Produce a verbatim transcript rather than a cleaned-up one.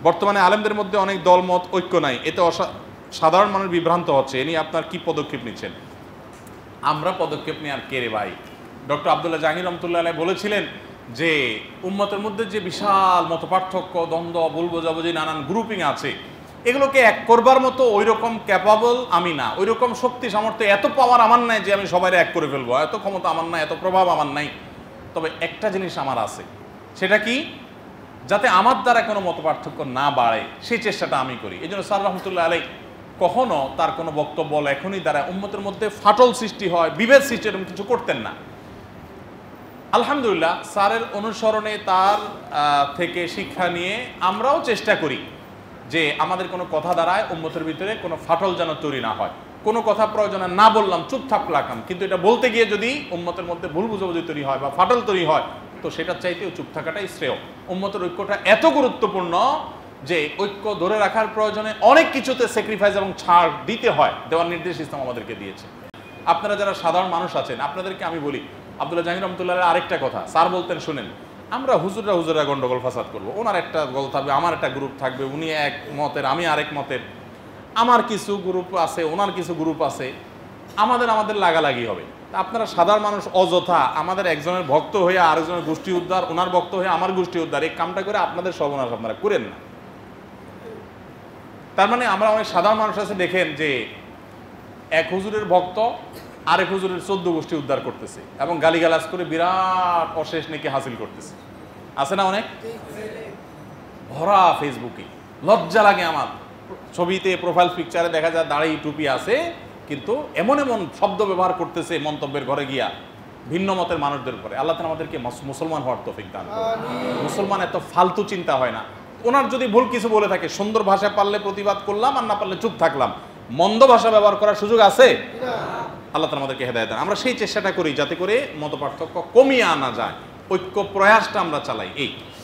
বর্তমানে আলেমদের মধ্যে অনেক দলমত ঐক্য নাই, এতে সাধারণ মানুষ বিভ্রান্ত হচ্ছে, এ নিয়ে আপনার কি পদক্ষেপ নিচ্ছেন? আমরা পদক্ষেপ নিয়ে আর কে রে ভাই? ডক্টর আব্দুল্লাহ জাহাঙ্গীর রহমতুল্লাহ আলাইহি বলেছিলেন যে উম্মতের মধ্যে যে বিশাল মতপার্থক্য, দ্বন্দ্ব, ভুল বোঝাবুঝি, নানান গ্রুপিং আছে, এগুলোকে এক করবার মতো ওই রকম ক্যাপাবল আমি না, ওই রকম শক্তি সামর্থ্য, এত পাওয়ার আমার নাই যে আমি সবাই এক করে ফেলবো, এত ক্ষমতা আমার নাই, এত প্রভাব আমার নাই। তবে একটা জিনিস আমার আছে, সেটা কি, যাতে আমার দ্বারা কোনো মতপার্থক্য না বাড়ে সেই চেষ্টাটা আমি করি। এই জন্য স্যার রহমতুল্লাহ আলাইহি কখনো তার কোনো বক্তব্য লেখনী দ্বারা উম্মতের মধ্যে ফাটল সৃষ্টি হয়, বিভেদ সৃষ্টি, এরকম কিছু করতেন না। আলহামদুলিল্লাহ স্যারের অনুসরণে, তার থেকে শিক্ষা নিয়ে আমরাও চেষ্টা করি যে আমাদের কোনো কথা দ্বারায় উম্মতের ভিতরে কোনো ফাটল যেন তৈরি না হয়। কোনো কথা প্রয়োজনে না বললাম, চুপ থাকলাম, কিন্তু এটা বলতে গিয়ে যদি উম্মতের মধ্যে ভুল বুঝাবুঝি তৈরি হয় বা ফাটল তৈরি হয়, তো সেটার চাইতেও চুপ থাকাটাই শ্রেয়। উম্মতের ঐক্যটা এত গুরুত্বপূর্ণ যে ঐক্য ধরে রাখার প্রয়োজনে অনেক কিছুতে স্যাক্রিফাইস এবং ছাড় দিতে হয়, দেওয়ার নির্দেশ ইসলাম আমাদেরকে দিয়েছে। আপনারা যারা সাধারণ মানুষ আছেন, আপনাদেরকে আমি বলি, আব্দুল্লাহ জাহাঙ্গীর রহমতুল্লাহ আরেকটা কথা স্যার বলতেন, শুনেন, আমরা হুজুররা হুজুররা গন্ডগোল ফাসাদ করবো, ওনার একটা গল থাকবে, আমার একটা গ্রুপ থাকবে, উনি এক মতের, আমি আরেক মতের, আমার কিছু গ্রুপ আছে, ওনার কিছু গ্রুপ আছে, আমাদের আমাদের লাগালাগি হবে। আপনারা সাধারণ মানুষ অযথা আমাদের একজনের ভক্ত হয়ে আরেকজনের গোষ্ঠী উদ্ধার, ওনার ভক্ত হয়ে আমার গোষ্ঠী উদ্ধার, এই কামটা করে আপনাদের সর্বনাশ আপনারা করেন না। তার মানে আমরা অনেক সাধারণ মানুষ আছে, দেখেন যে এক হুজুরের ভক্ত আরেক হুজুরের চোদ্দ গোষ্ঠী উদ্ধার করতেছে এবং গালিগালাজ করে বিরাট অশেষ নেকি হাসিল করতেছে, আছে না অনেক? ভরা ফেসবুকে, লজ্জা লাগে আমার। ছবিতে প্রোফাইল পিকচারে দেখা যায় দাড়ি টুপি আছে, কিন্তু এমন এমন শব্দ ব্যবহার করতেছে মন্তব্যের ঘরে গিয়া ভিন্ন মতের মানুষদের উপরে। আল্লাহ তাআলা আমাদেরকে মুসলমান হওয়ার তৌফিক দান করুন। মুসলমান এত ফালতু চিন্তা হয় না। ওনার যদি ভুল কিছু বলে থাকে, সুন্দর ভাষা পারলে প্রতিবাদ করলাম, আর না পারলে চুপ থাকলাম। মন্দ ভাষা ব্যবহার করার সুযোগ আছে? আল্লাহ তাআলা আমাদেরকে হেদায়েত দেন। আমরা সেই চেষ্টাটা করি যাতে করে মতপার্থক্য কমিয়ে আনা যায়, ঐক্য প্রয়াসটা আমরা চালাই। এই